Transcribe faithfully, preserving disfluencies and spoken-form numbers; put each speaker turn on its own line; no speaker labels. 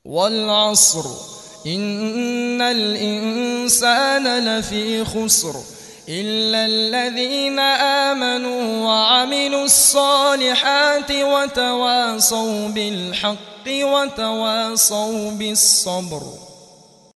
والعصر إن الإنسان لفي خسر إلا الذين آمنوا وعملوا الصالحات وتواصوا بالحق وتواصوا بالصبر.